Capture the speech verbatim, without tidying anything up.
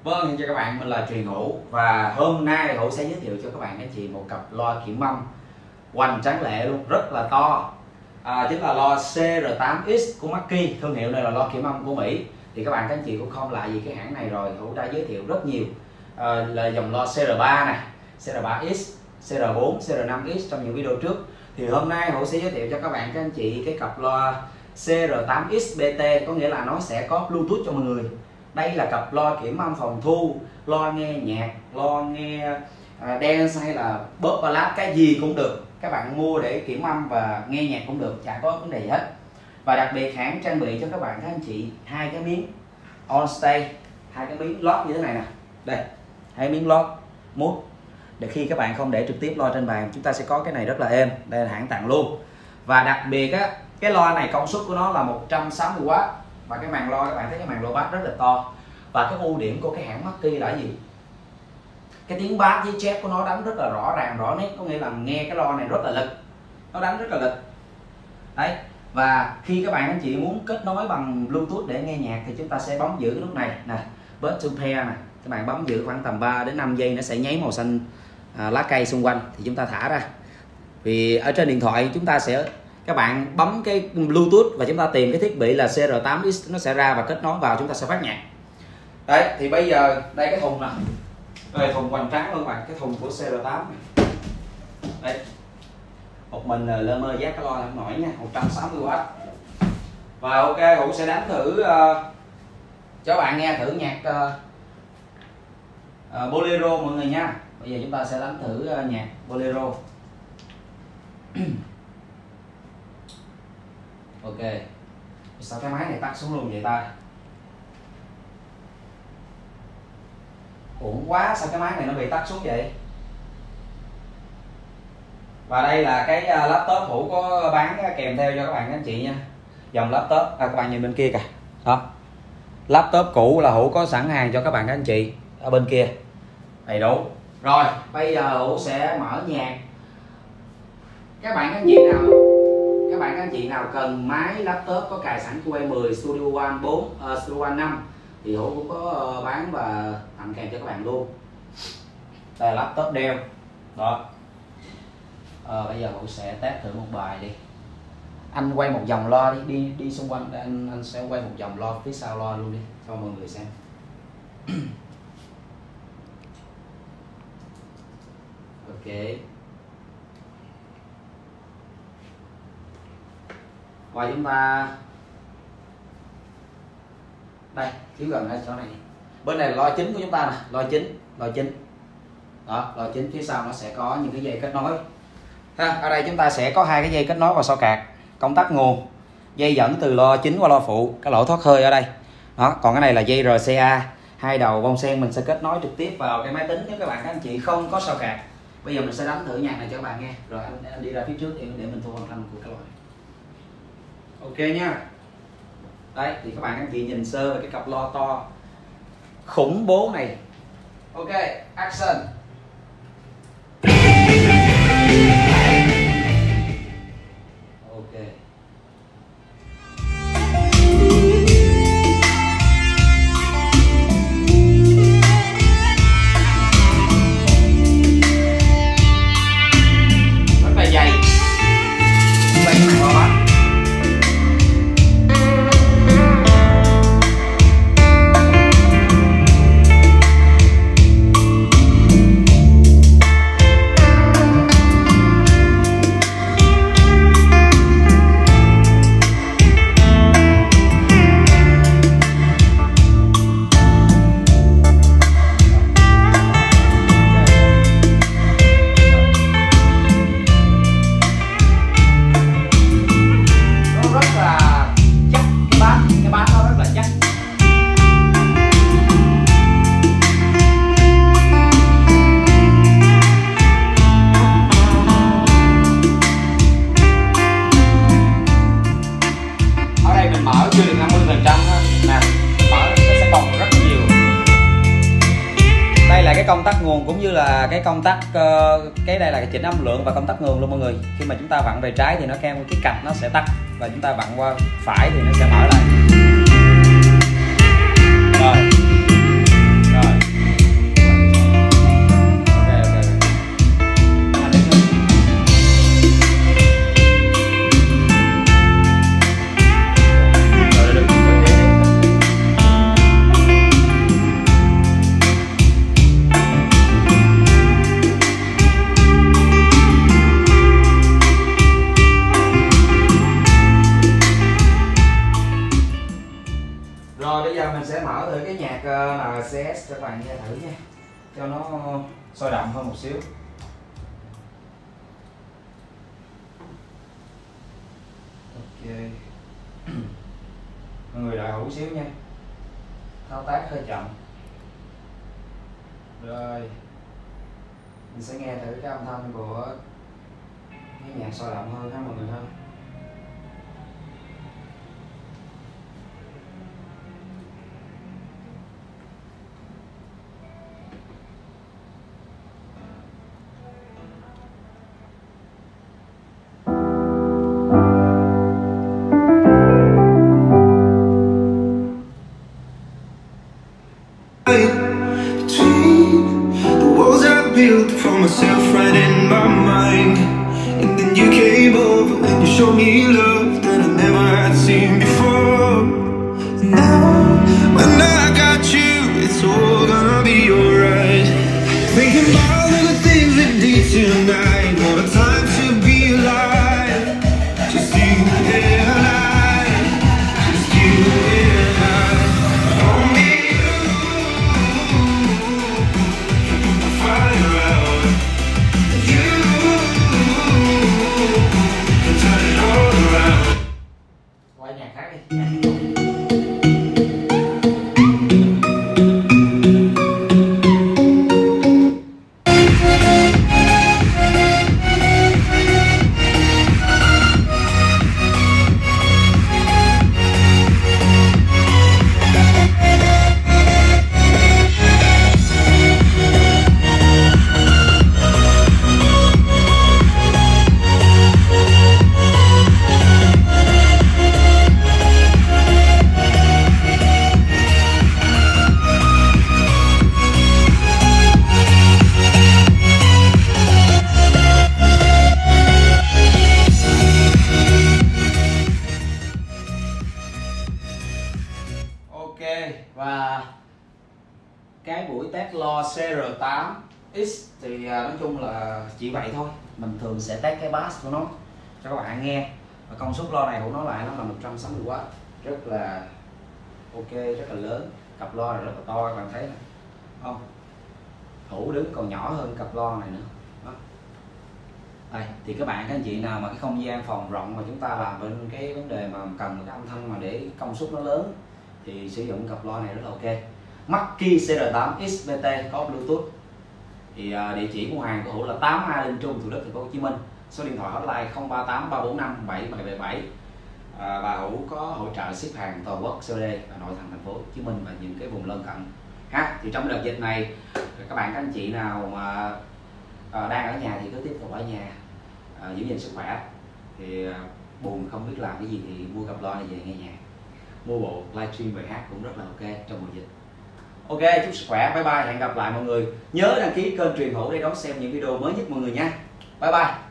Vâng, xin chào các bạn, mình là Truyền Hữu và hôm nay Hữu sẽ giới thiệu cho các bạn anh chị một cặp loa kiểm âm hoành tráng lệ luôn, rất là to, à, chính là loa C R tám X của Mackie. Thương hiệu này là loa kiểm âm của Mỹ, thì các bạn các anh chị cũng không lạ gì cái hãng này rồi. Hữu đã giới thiệu rất nhiều, à, là dòng loa C R ba này, C R ba X, C R bốn, C R năm X trong những video trước. Thì hôm nay Hữu sẽ giới thiệu cho các bạn các anh chị cái cặp loa C R tám X B T, có nghĩa là nó sẽ có Bluetooth cho mọi người. Đây là cặp loa kiểm âm phòng thu, loa nghe nhạc, loa nghe à, dance hay là pop ballad, cái gì cũng được. Các bạn mua để kiểm âm và nghe nhạc cũng được, chả có vấn đề gì hết. Và đặc biệt hãng trang bị cho các bạn các anh chị hai cái miếng on stage, hai cái miếng lót như thế này nè. Đây, hai miếng lót mút để khi các bạn không để trực tiếp loa trên bàn, chúng ta sẽ có cái này rất là êm. Đây là hãng tặng luôn. Và đặc biệt á, cái loa này công suất của nó là một trăm sáu mươi oát. Và cái màn loa, các bạn thấy cái màn loa bass rất là to. Và cái ưu điểm của cái hãng Mackie là gì? Cái tiếng bass với chép của nó đánh rất là rõ ràng, rõ nét, có nghĩa là nghe cái loa này rất là lực, nó đánh rất là lực đấy. Và khi các bạn anh chị muốn kết nối bằng Bluetooth để nghe nhạc thì chúng ta sẽ bấm giữ lúc này nè, bus to pair này, các bạn bấm giữ khoảng tầm ba đến năm giây, nó sẽ nháy màu xanh à, lá cây xung quanh, thì chúng ta thả ra. Vì ở trên điện thoại chúng ta sẽ, các bạn bấm cái Bluetooth và chúng ta tìm cái thiết bị là C R tám X, nó sẽ ra và kết nối vào, chúng ta sẽ phát nhạc. Đấy, thì bây giờ đây cái thùng nè, đây thùng hoành tráng luôn bạn, cái thùng của C R tám này. Đây, một mình lơ mơ giác cái loa không nổi nha, một trăm sáu mươi oát. Và ok, Hữu sẽ đánh thử uh, cho bạn nghe thử nhạc uh, uh, bolero mọi người nha. Bây giờ chúng ta sẽ đánh thử uh, nhạc bolero. Ok, sao cái máy này tắt xuống luôn vậy ta? Uổng quá, sao cái máy này nó bị tắt xuống vậy? Và đây là cái laptop Hữu có bán kèm theo cho các bạn các anh chị nha. Dòng laptop, à, các bạn nhìn bên kia kìa. Đó, laptop cũ là Hữu có sẵn hàng cho các bạn các anh chị ở bên kia, đầy đủ. Rồi, bây giờ Hữu sẽ mở nhạc. Các bạn các anh chị nào Các bạn các anh chị nào cần máy laptop có cài sẵn Q A mười, Studio One bốn, uh, Studio One năm thì Hữu cũng có uh, bán và tặng kèm cho các bạn luôn. Đây là laptop Dell đó. À, bây giờ Hữu sẽ test thử một bài đi. Anh quay một vòng loa đi, đi đi xung quanh. Anh anh sẽ quay một vòng loa phía sau loa luôn đi cho mọi người xem. Ok. Và chúng ta đây, chiếu gần ở chỗ này. Bên này là loa chính của chúng ta nè, loa chính, loa chính. Đó, loa chính phía sau nó sẽ có những cái dây kết nối. Ha, ở đây chúng ta sẽ có hai cái dây kết nối vào so card, công tắc nguồn, dây dẫn từ loa chính qua loa phụ, cái lỗ thoát hơi ở đây. Đó, còn cái này là dây R C A, hai đầu bông sen mình sẽ kết nối trực tiếp vào cái máy tính nếu các bạn các anh chị không có so card. Bây giờ mình sẽ đánh thử nhạc này cho các bạn nghe, rồi anh, anh đi ra phía trước để, để mình thu âm thanh của cái loại. Ok nha. Đấy, thì các bạn các anh chị nhìn sơ về cái cặp loa to khủng bố này. Ok, action. Cái công tắc nguồn cũng như là cái công tắc uh, cái đây là cái chỉnh âm lượng và công tắc nguồn luôn mọi người. Khi mà chúng ta vặn về trái thì nó kêu cái cạch nó sẽ tắt, và chúng ta vặn qua phải thì nó sẽ mở lại. Rồi, rồi. en xê ét cho các bạn nghe thử nha, cho nó sôi động hơn một xíu. Ok. Mọi người đợi hữu xíu nha, thao tác hơi chậm. Rồi mình sẽ nghe thử cái âm thanh của cái nhạc sôi động hơn ha mọi người ha. Built for myself right in my mind, and then you came over and you showed me love that I never had seen before. Now when I got you, it's all gonna be alright. Thinking about all the things we did tonight, what a time to be alive. Just you and I, just you and I. Only quay nhạc khác đi. Và cái buổi test lo xê rờ tám X thì nói chung là chỉ vậy thôi. Mình thường sẽ test cái bass của nó cho các bạn nghe. Và công suất lo này của nó lại nó là một trăm sáu mươi oát, rất là ok, rất là lớn. Cặp lo này rất là to, các bạn thấy này không? Thủ đứng còn nhỏ hơn cặp lo này nữa. Đó. Đây, thì các bạn các anh chị nào mà cái không gian phòng rộng mà chúng ta làm bên cái vấn đề mà cần cái âm thanh mà để công suất nó lớn thì sử dụng cặp loa này rất là ok. Mackie xê rờ tám X bê tê có Bluetooth. Thì uh, địa chỉ của hàng của Hữu là tám A Linh Trung, Thủ Đức, Thành phố Hồ Chí Minh. Số điện thoại hotline không ba tám ba bốn năm bảy bảy bảy bảy. À, và Hữu có hỗ trợ ship hàng toàn quốc xê ô đê ở nội thành Thành phố Hồ Chí Minh và những cái vùng lân cận. Ha, thì trong đợt dịch này các bạn các anh chị nào mà uh, đang ở nhà thì cứ tiếp tục ở nhà, uh, giữ gìn sức khỏe. Thì uh, buồn không biết làm cái gì thì mua cặp loa này về nghe nhạc, mua bộ livestream bài hát cũng rất là ok trong mùa dịch. Ok, chúc sức khỏe, bye bye, hẹn gặp lại mọi người. Nhớ đăng ký kênh Truyền Hữu để đón xem những video mới nhất mọi người nha. Bye bye.